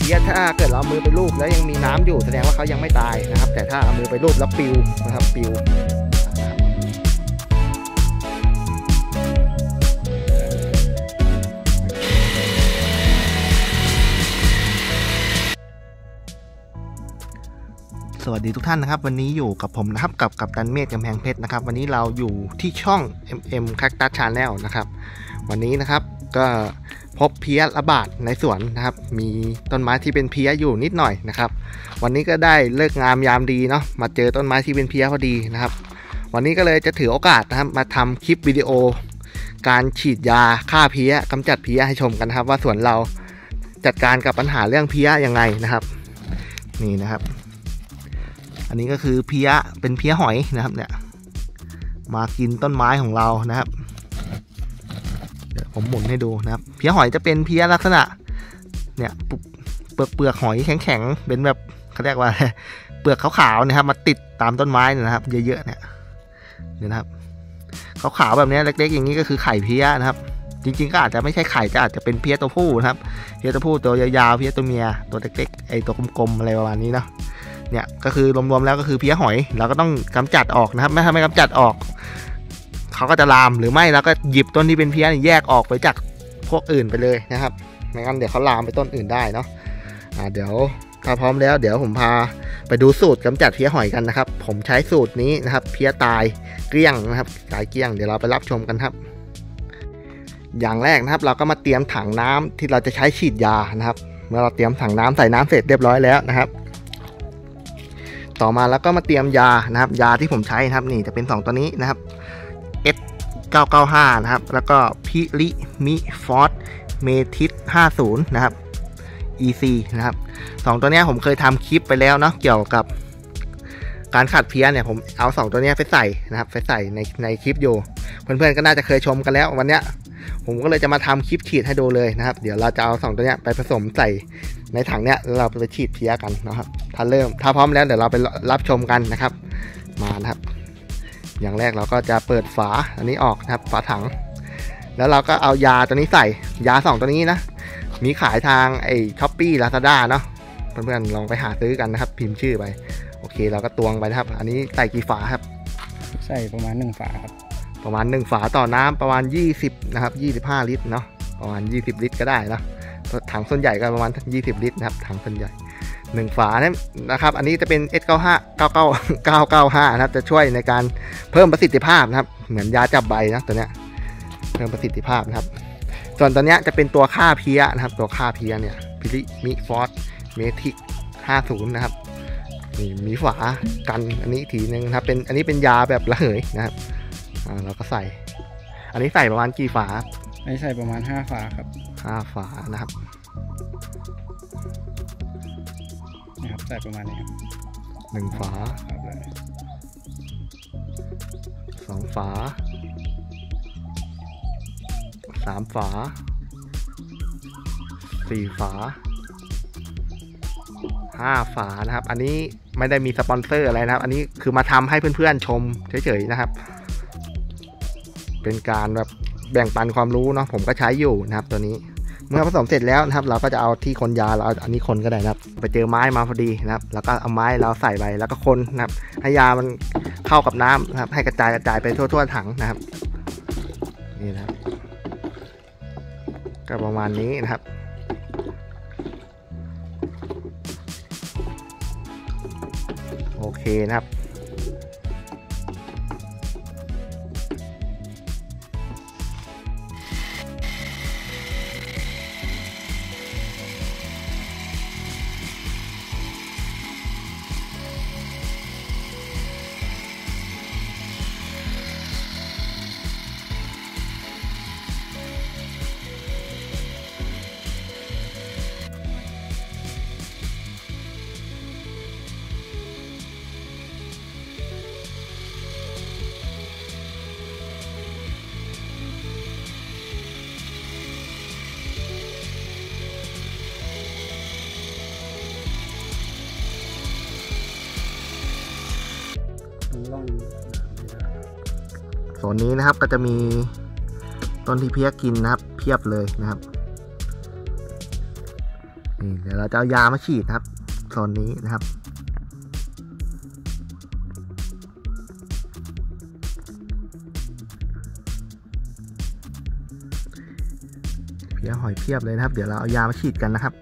พี้ยถ้าเกิดเราเอามือไปลูบแล้วยังมีน้ำอยู่แสดงว่าเขายังไม่ตายนะครับแต่ถ้าเอามือไปลูบแล้วปิวนะครับปิวสวัสดีทุกท่านนะครับวันนี้อยู่กับผมนะครับกับกัปตันเมธกำแพงเพชรนะครับวันนี้เราอยู่ที่ช่อง MM Cactus Channel นะครับวันนี้นะครับก็พบเพี้ยระบาดในสวนนะครับมีต้นไม้ที่เป็นเพี้ยอยู่นิดหน่อยนะครับวันนี้ก็ได้เลิกงามยามดีเนาะมาเจอต้นไม้ที่เป็นเพี้ยพอดีนะครับวันนี้ก็เลยจะถือโอกาสนะครับมาทำคลิปวิดีโอการฉีดยาฆ่าเพี้ยกำจัดเพี้ยให้ชมกันนะครับว่าสวนเราจัดการกับปัญหาเรื่องเพี้ยยังไงนะครับนี่นะครับอันนี้ก็คือเพี้ยเป็นเพี้ยหอยนะครับเนี่ยมากินต้นไม้ของเรานะครับเดี๋ยวผมหมุนให้ดูนะครับเพี้ยหอยจะเป็นเพี้ยลักษณะเนี่ยเปลือกหอยแข็งๆเป็นแบบเขาเรียกว่าเปลือกขาวๆนะครับมาติดตามต้นไม้นะครับเยอะๆเนี่ยนะครับขาวๆแบบนี้เล็กๆอย่างนี้ก็คือไข่เพี้ยนะครับจริงๆก็อาจจะไม่ใช่ไข่จะอาจจะเป็นเพี้ยตัวผู้นะครับเพี้ยตัวผู้ตัวยาวๆเพี้ยตัวเมียตัวเล็กๆไอตัวกลมๆอะไรประมาณนี้เนาะเนี่ยก็คือรวมๆแล้วก็คือเพี้ยหอยเราก็ต้องกำจัดออกนะครับถ้าไม่กำจัดออกเขาก็จะลามหรือไม่เราก็หยิบต้นที่เป็นเพี้ยแยกออกไปจากพวกอื่นไปเลยนะครับไม่งั้นเดี๋ยวเขาลามไปต้นอื่นได้เนาะเดี๋ยวถ้าพร้อมแล้วเดี๋ยวผมพาไปดูสูตรกำจัดเพี้ยหอยกันนะครับผมใช้สูตรนี้นะครับเพี้ยตายเกลี้ยงนะครับตายเกลี้ยงเดี๋ยวเราไปรับชมกันครับอย่างแรกนะครับเราก็มาเตรียมถังน้ำที่เราจะใช้ฉีดยานะครับเมื่อเราเตรียมถังน้ำใส่น้ำเสร็จเรียบร้อยแล้วนะครับต่อมาแล้วก็มาเตรียมยานะครับยาที่ผมใช้นะครับนี่จะเป็น2ตัวนี้นะครับ S995 นะครับแล้วก็พิลิมิฟอสเมทิส50นะครับ EC นะครับ2ตัวนี้ผมเคยทำคลิปไปแล้วเนาะเกี่ยวกับการขัดเพี้ยเนี่ยผมเอา2ตัวนี้ไปใส่นะครับไปใส่ในคลิปอยู่เพื่อนๆก็น่าจะเคยชมกันแล้ววันนี้ผมก็เลยจะมาทำคลิปฉีดให้ดูเลยนะครับเดี๋ยวเราจะเอา2ตัวนี้ไปผสมใส่ในถังเนี้ยแล้วเราไปฉีดเพี้ยกันนะครับถ้าพร้อมแล้วเดี๋ยวเราไปรับชมกันนะครับมานะครับอย่างแรกเราก็จะเปิดฝาอันนี้ออกนะครับฝาถังแล้วเราก็เอายาตัวนี้ใส่ยา2ตัวนี้นะมีขายทางShopee Lazada เนาะเพื่อนๆลองไปหาซื้อกันนะครับพิมพ์ชื่อไปโอเคเราก็ตวงไปนะครับอันนี้ใส่กี่ฝาครับใส่ประมาณ1ฝาครับประมาณ1ฝาต่อน้ำประมาณ20นะครับ25ลิตรเนาะประมาณ20ลิตรก็ได้เนาะถังส่วนใหญ่ก็ประมาณ20ลิตรนะครับถังส่วนใหญ่1ฝาเนี่ยนะครับอันนี้จะเป็น S995 นะครับจะช่วยในการเพิ่มประสิทธิภาพนะครับเหมือนยาจับใบนะตัวเนี้ยเพิ่มประสิทธิภาพนะครับส่วนตัวเนี้ยจะเป็นตัวฆ่าเพี้ยนะครับตัวฆ่าเพี้ยเนี่ยพิลิมิฟอสเมทิก50นะครับนี่มีฝากันอันนี้ทีนึงนะครับเป็นอันนี้เป็นยาแบบระเหยนะครับเราก็ใส่อันนี้ใส่ประมาณกี่ฝาอันนี้ใส่ประมาณ5ฝาครับ 5ฝานะครับใส่ประมาณนี้ครับ 1ฝา2ฝา3ฝา4ฝา5ฝานะครับอันนี้ไม่ได้มีสปอนเซอร์อะไรนะครับอันนี้คือมาทำให้เพื่อนๆชมเฉยๆนะครับเป็นการแบบแบ่งปันความรู้เนาะผมก็ใช้อยู่นะครับตัวนี้เมื่อผสมเสร็จแล้วนะครับเราก็จะเอาที่คนยาเราอันนี้คนก็ได้นะครับไปเจอไม้มาพอดีนะครับแล้วก็เอาไม้เราใส่ไปแล้วก็คนนะครับให้ยามันเข้ากับน้ำนะครับให้กระจายไปทั่วถังนะครับนี่นะครับก็ประมาณนี้นะครับโอเคนะครับโซนนี้นะครับก็จะมีต้นที่เพี้ยกินนะครับเพียบเลยนะครับนี่เดี๋ยวเราจะเอายามาฉีดนะครับโซนนี้นะครับเพี้ยหอยเพียบเลยนะครับเดี๋ยวเราเอายามาฉีดกันนะครับ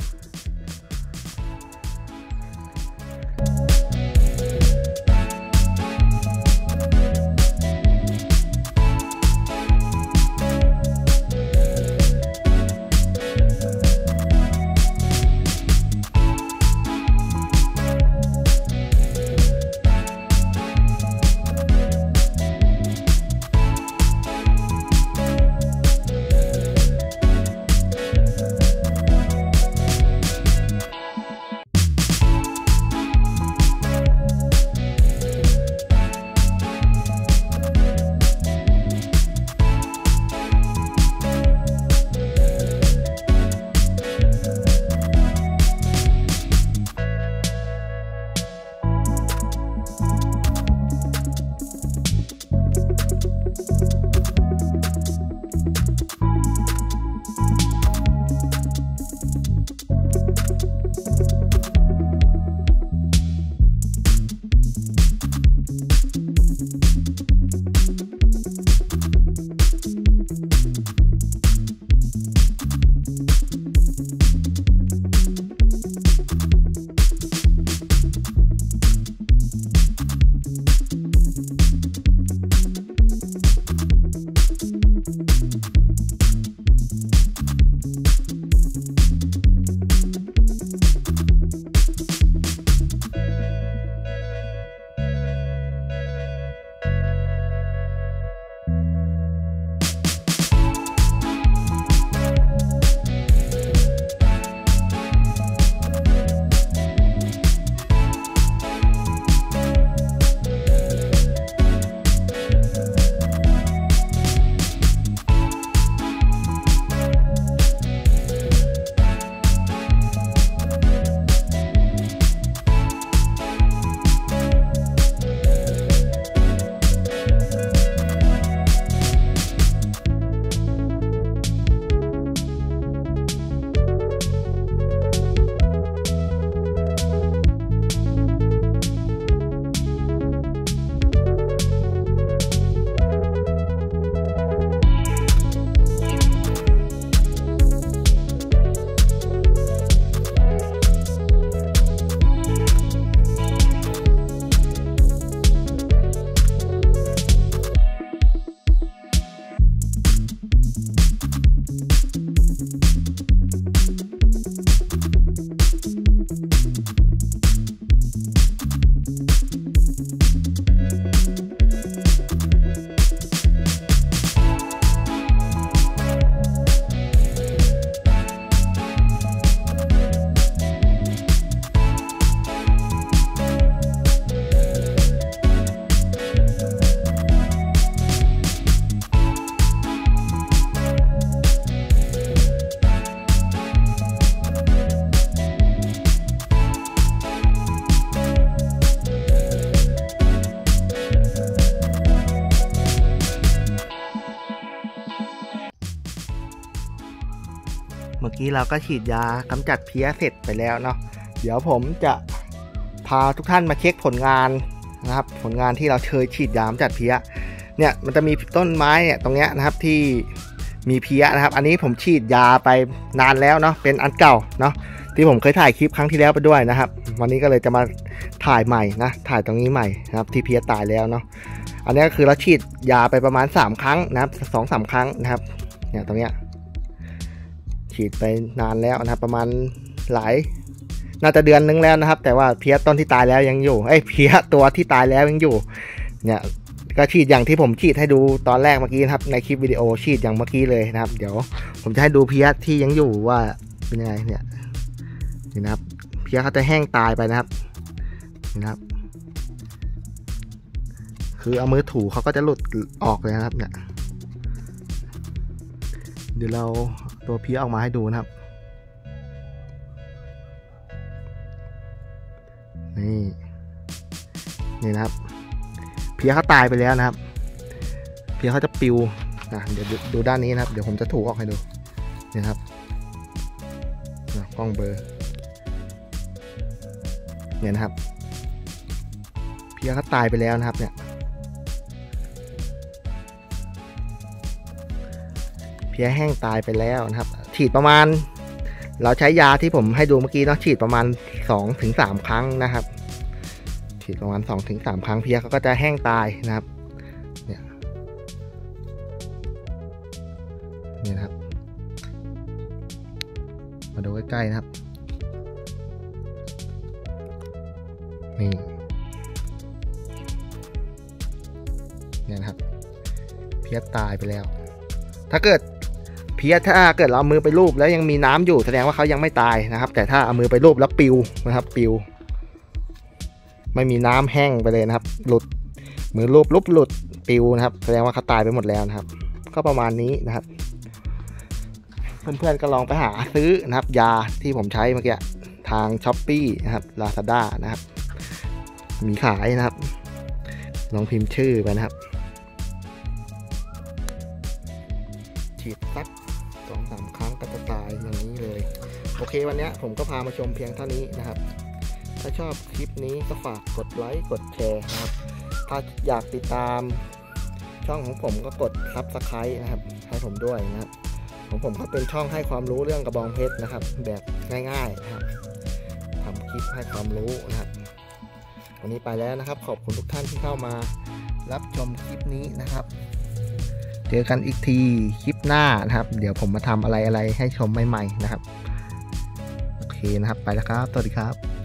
เมื่อกี้เราก็ฉีดยากำจัดเพี้ยเสร็จไปแล้วเนาะเดี๋ยวผมจะพาทุกท่านมาเช็คผลงานนะครับผลงานที่เราเคยฉีดยากำจัดเพี้ยเนี่ยมันจะมีต้นไม้เนี่ยตรงเนี้ยนะครับที่มีเพี้ยนะครับอันนี้ผมฉีดยาไปนานแล้วเนาะเป็นอันเก่าเนาะที่ผมเคยถ่ายคลิปครั้งที่แล้วไปด้วยนะครับวันนี้ก็เลยจะมาถ่ายใหม่นะถ่ายตรงนี้ใหม่นะครับที่เพี้ยตายแล้วเนาะอันนี้ก็คือเราฉีดยาไปประมาณ3ครั้งนะครับ2-3 ครั้งนะครับเนี่ยตรงเนี้ยฉีดไปนานแล้วนะครับประมาณน่าจะเดือนนึงแล้วนะครับแต่ว่าเพี้ยต้นที่ตายแล้วยังอยู่เพี้ยตัวที่ตายแล้วยังอยู่เนี่ยก็ฉีดอย่างที่ผมฉีดให้ดูตอนแรกเมื่อกี้นะครับในคลิปวิดีโอฉีดอย่างเมื่อกี้เลยนะครับเดี๋ยวผมจะให้ดูเพี้ยที่ยังอยู่ว่าเป็นยังไงเนี่ยนี่นะครับเพี้ยเขาจะแห้งตายไปนะครับนี่นะครับคือเอามือถูเขาก็จะหลุดออกเลยนะครับเนี่ยเดี๋ยวเราตัวเพี้ยออกมาให้ดูนะครับนี่นะครับเพี้ยเขาตายไปแล้วนะครับเพี้ยเขาจะปิวเดี๋ยวดูด้านนี้นะครับเดี๋ยวผมจะถูออกให้ดูนี่ครับกล้องเบอร์เนี่ยนะครับเพี้ยเขาตายไปแล้วนะครับเนี่ยเพี้ยแห้งตายไปแล้วนะครับฉีดประมาณเราใช้ยาที่ผมให้ดูเมื่อกี้เนาะฉีดประมาณ 2-3 ครั้งนะครับฉีดประมาณ 2-3 ครั้งเพี้ยเขาก็จะแห้งตายนะครับเนี่ยนะครับมาดูใกล้ๆนะครับนี่เนี่ยนะครับเพี้ยตายไปแล้วถ้าเกิดเราเอามือไปลูบแล้วยังมีน้ำอยู่แสดงว่าเขายังไม่ตายนะครับแต่ถ้าเอามือไปลูบแล้วปิวนะครับปิวไม่มีน้ำแห้งไปเลยนะครับหลุดมือลูบหลุดปิวนะครับแสดงว่าเขาตายไปหมดแล้วนะครับก็ประมาณนี้นะครับเพื่อนๆก็ลองไปหาซื้อนะครับยาที่ผมใช้เมื่อกี้ทาง Shopee นะครับ Lazada นะครับมีขายนะครับลองพิมพ์ชื่อไปนะครับฉีดสัก 2-3 ครั้งก็จะตายอย่างนี้เลยโอเควันนี้ผมก็พามาชมเพียงเท่านี้นะครับถ้าชอบคลิปนี้ก็ฝากกดไลค์กดแชร์นะครับถ้าอยากติดตามช่องของผมก็กด Subscribe นะครับให้ผมด้วยนะครับของผมก็เป็นช่องให้ความรู้เรื่องกระบองเพชรนะครับแบบง่ายๆนะครับทำคลิปให้ความรู้นะครับวันนี้ไปแล้วนะครับขอบคุณทุกท่านที่เข้ามารับชมคลิปนี้นะครับเจอกันอีกทีคลิปหน้านะครับเดี๋ยวผมมาทำอะไรให้ชมใหม่ๆนะครับโอเคนะครับไปแล้วครับสวัสดีครับ